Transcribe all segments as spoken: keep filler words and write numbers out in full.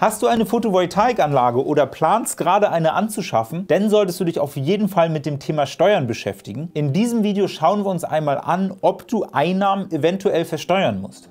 Hast du eine Photovoltaikanlage oder planst gerade eine anzuschaffen, dann solltest du dich auf jeden Fall mit dem Thema Steuern beschäftigen. In diesem Video schauen wir uns einmal an, ob du Einnahmen eventuell versteuern musst.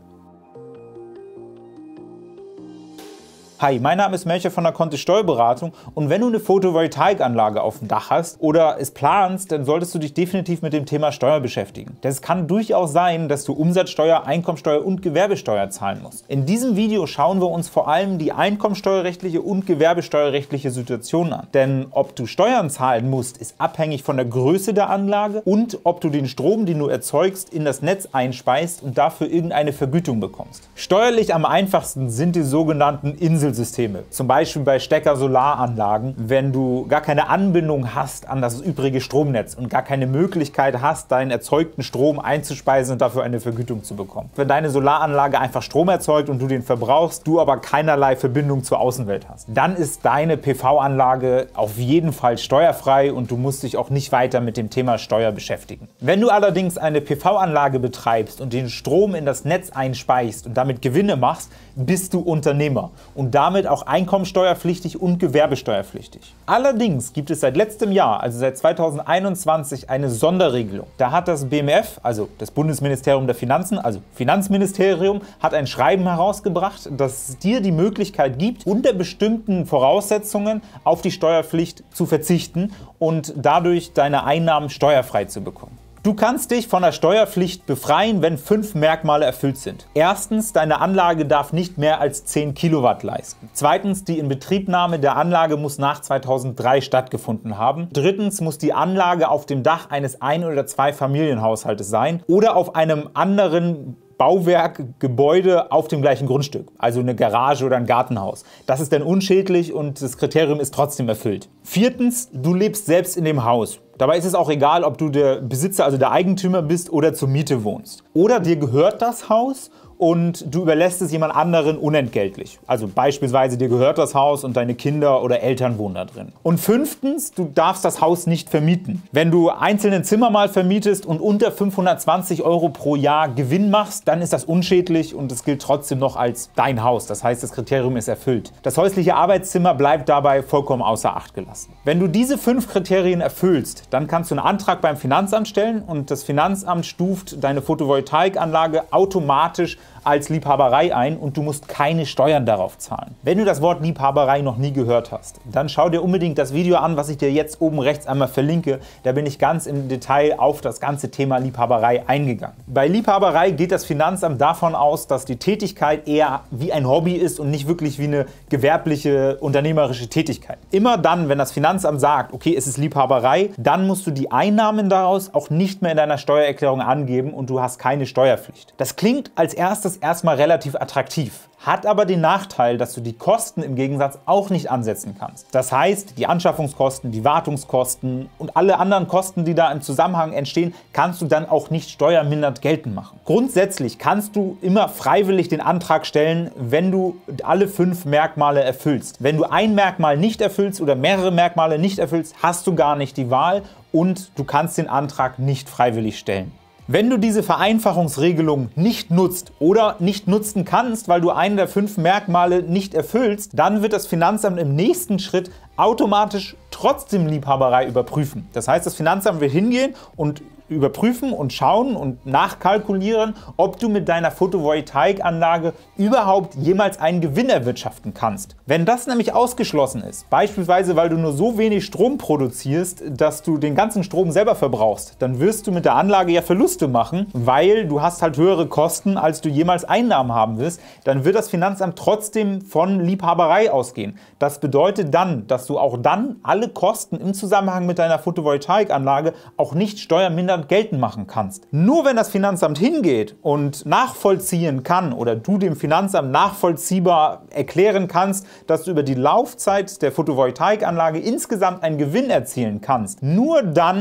Hi, mein Name ist Melchior von der Kontist Steuerberatung und wenn du eine Photovoltaikanlage auf dem Dach hast oder es planst, dann solltest du dich definitiv mit dem Thema Steuer beschäftigen. Denn es kann durchaus sein, dass du Umsatzsteuer, Einkommensteuer und Gewerbesteuer zahlen musst. In diesem Video schauen wir uns vor allem die einkommensteuerrechtliche und gewerbesteuerrechtliche Situation an. Denn ob du Steuern zahlen musst, ist abhängig von der Größe der Anlage und ob du den Strom, den du erzeugst, in das Netz einspeist und dafür irgendeine Vergütung bekommst. Steuerlich am einfachsten sind die sogenannten Insel Systeme. Zum Beispiel bei Stecker-Solaranlagen, wenn du gar keine Anbindung hast an das übrige Stromnetz und gar keine Möglichkeit hast, deinen erzeugten Strom einzuspeisen und dafür eine Vergütung zu bekommen. Wenn deine Solaranlage einfach Strom erzeugt und du den verbrauchst, du aber keinerlei Verbindung zur Außenwelt hast, dann ist deine P V-Anlage auf jeden Fall steuerfrei und du musst dich auch nicht weiter mit dem Thema Steuer beschäftigen. Wenn du allerdings eine P V-Anlage betreibst und den Strom in das Netz einspeist und damit Gewinne machst, bist du Unternehmer und damit auch einkommensteuerpflichtig und gewerbesteuerpflichtig. Allerdings gibt es seit letztem Jahr, also seit zweitausendeinundzwanzig, eine Sonderregelung. Da hat das B M F, also das Bundesministerium der Finanzen, also Finanzministerium, hat ein Schreiben herausgebracht, das dir die Möglichkeit gibt, unter bestimmten Voraussetzungen auf die Steuerpflicht zu verzichten und dadurch deine Einnahmen steuerfrei zu bekommen. Du kannst dich von der Steuerpflicht befreien, wenn fünf Merkmale erfüllt sind. Erstens, deine Anlage darf nicht mehr als zehn Kilowatt leisten. Zweitens, die Inbetriebnahme der Anlage muss nach zweitausenddrei stattgefunden haben. Drittens, muss die Anlage auf dem Dach eines Ein- oder Zwei-Familienhaushaltes sein oder auf einem anderen Bauwerk, Gebäude auf dem gleichen Grundstück, also eine Garage oder ein Gartenhaus. Das ist dann unschädlich und das Kriterium ist trotzdem erfüllt. Viertens, du lebst selbst in dem Haus. Dabei ist es auch egal, ob du der Besitzer, also der Eigentümer bist oder zur Miete wohnst. Oder dir gehört das Haus und du überlässt es jemand anderen unentgeltlich. Also beispielsweise dir gehört das Haus und deine Kinder oder Eltern wohnen da drin. Und fünftens, du darfst das Haus nicht vermieten. Wenn du einzelne Zimmer mal vermietest und unter fünfhundertzwanzig Euro pro Jahr Gewinn machst, dann ist das unschädlich und es gilt trotzdem noch als dein Haus. Das heißt, das Kriterium ist erfüllt. Das häusliche Arbeitszimmer bleibt dabei vollkommen außer Acht gelassen. Wenn du diese fünf Kriterien erfüllst, dann kannst du einen Antrag beim Finanzamt stellen und das Finanzamt stuft deine Photovoltaikanlage automatisch als Liebhaberei ein und du musst keine Steuern darauf zahlen. Wenn du das Wort Liebhaberei noch nie gehört hast, dann schau dir unbedingt das Video an, was ich dir jetzt oben rechts einmal verlinke. Da bin ich ganz im Detail auf das ganze Thema Liebhaberei eingegangen. Bei Liebhaberei geht das Finanzamt davon aus, dass die Tätigkeit eher wie ein Hobby ist und nicht wirklich wie eine gewerbliche, unternehmerische Tätigkeit. Immer dann, wenn das Finanzamt sagt, okay, es ist Liebhaberei, dann musst du die Einnahmen daraus auch nicht mehr in deiner Steuererklärung angeben und du hast keine Steuerpflicht. Das klingt als erstes erstmal relativ attraktiv, hat aber den Nachteil, dass du die Kosten im Gegensatz auch nicht ansetzen kannst. Das heißt, die Anschaffungskosten, die Wartungskosten und alle anderen Kosten, die da im Zusammenhang entstehen, kannst du dann auch nicht steuermindernd geltend machen. Grundsätzlich kannst du immer freiwillig den Antrag stellen, wenn du alle fünf Merkmale erfüllst. Wenn du ein Merkmal nicht erfüllst oder mehrere Merkmale nicht erfüllst, hast du gar nicht die Wahl und du kannst den Antrag nicht freiwillig stellen. Wenn du diese Vereinfachungsregelung nicht nutzt oder nicht nutzen kannst, weil du einen der fünf Merkmale nicht erfüllst, dann wird das Finanzamt im nächsten Schritt automatisch trotzdem Liebhaberei überprüfen. Das heißt, das Finanzamt wird hingehen und überprüfen und schauen und nachkalkulieren, ob du mit deiner Photovoltaikanlage überhaupt jemals einen Gewinn erwirtschaften kannst. Wenn das nämlich ausgeschlossen ist, beispielsweise weil du nur so wenig Strom produzierst, dass du den ganzen Strom selber verbrauchst, dann wirst du mit der Anlage ja Verluste machen, weil du hast halt höhere Kosten, als du jemals Einnahmen haben wirst. Dann wird das Finanzamt trotzdem von Liebhaberei ausgehen. Das bedeutet dann, dass du auch dann alle Kosten im Zusammenhang mit deiner Photovoltaikanlage auch nicht steuermindernd geltend machen kannst. Nur wenn das Finanzamt hingeht und nachvollziehen kann oder du dem Finanzamt nachvollziehbar erklären kannst, dass du über die Laufzeit der Photovoltaikanlage insgesamt einen Gewinn erzielen kannst, nur dann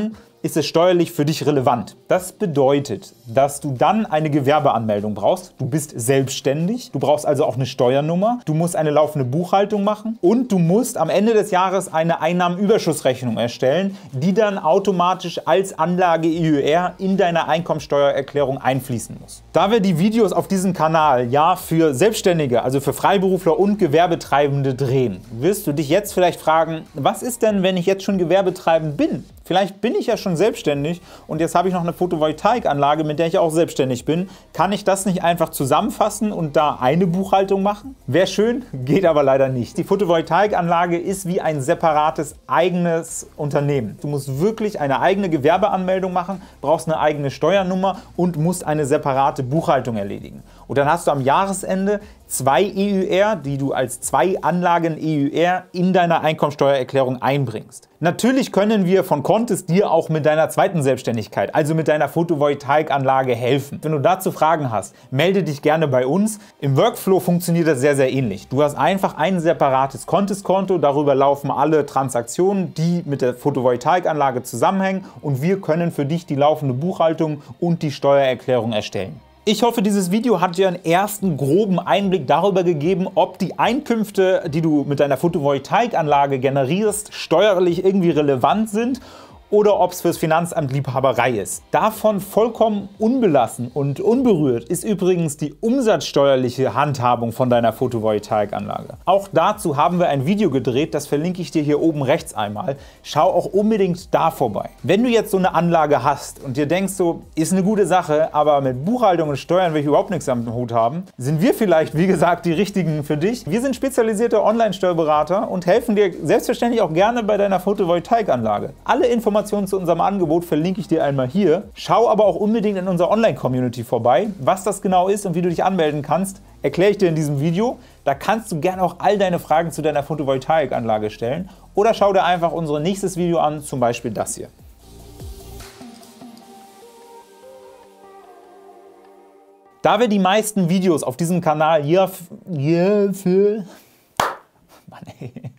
ist es steuerlich für dich relevant. Das bedeutet, dass du dann eine Gewerbeanmeldung brauchst. Du bist selbstständig, du brauchst also auch eine Steuernummer, du musst eine laufende Buchhaltung machen und du musst am Ende des Jahres eine Einnahmenüberschussrechnung erstellen, die dann automatisch als Anlage E U R in deine Einkommensteuererklärung einfließen muss. Da wir die Videos auf diesem Kanal ja für Selbstständige, also für Freiberufler und Gewerbetreibende drehen, wirst du dich jetzt vielleicht fragen, was ist denn, wenn ich jetzt schon gewerbetreibend bin? Vielleicht bin ich ja schon selbstständig und jetzt habe ich noch eine Photovoltaikanlage, mit der ich auch selbstständig bin. Kann ich das nicht einfach zusammenfassen und da eine Buchhaltung machen? Wäre schön, geht aber leider nicht. Die Photovoltaikanlage ist wie ein separates eigenes Unternehmen. Du musst wirklich eine eigene Gewerbeanmeldung machen, brauchst eine eigene Steuernummer und musst eine separate Buchhaltung erledigen. Und dann hast du am Jahresende zwei E U R, die du als zwei Anlagen E U R in deiner Einkommensteuererklärung einbringst. Natürlich können wir von Kontist dir auch mit deiner zweiten Selbstständigkeit, also mit deiner Photovoltaikanlage, helfen. Wenn du dazu Fragen hast, melde dich gerne bei uns. Im Workflow funktioniert das sehr, sehr ähnlich. Du hast einfach ein separates Kontist-Konto, darüber laufen alle Transaktionen, die mit der Photovoltaikanlage zusammenhängen und wir können für dich die laufende Buchhaltung und die Steuererklärung erstellen. Ich hoffe, dieses Video hat dir einen ersten groben Einblick darüber gegeben, ob die Einkünfte, die du mit deiner Photovoltaikanlage generierst, steuerlich irgendwie relevant sind oder ob es fürs Finanzamt Liebhaberei ist. Davon vollkommen unbelassen und unberührt ist übrigens die umsatzsteuerliche Handhabung von deiner Photovoltaikanlage. Auch dazu haben wir ein Video gedreht, das verlinke ich dir hier oben rechts einmal. Schau auch unbedingt da vorbei. Wenn du jetzt so eine Anlage hast und dir denkst, so ist eine gute Sache, aber mit Buchhaltung und Steuern will ich überhaupt nichts am Hut haben, sind wir vielleicht, wie gesagt, die richtigen für dich. Wir sind spezialisierte Online-Steuerberater und helfen dir selbstverständlich auch gerne bei deiner Photovoltaikanlage. Alle Informationen zu unserem Angebot verlinke ich dir einmal hier. Schau aber auch unbedingt in unserer Online-Community vorbei. Was das genau ist und wie du dich anmelden kannst, erkläre ich dir in diesem Video. Da kannst du gerne auch all deine Fragen zu deiner Photovoltaikanlage stellen oder schau dir einfach unser nächstes Video an, zum Beispiel das hier. Da wir die meisten Videos auf diesem Kanal hier, hier für... Mann, ey.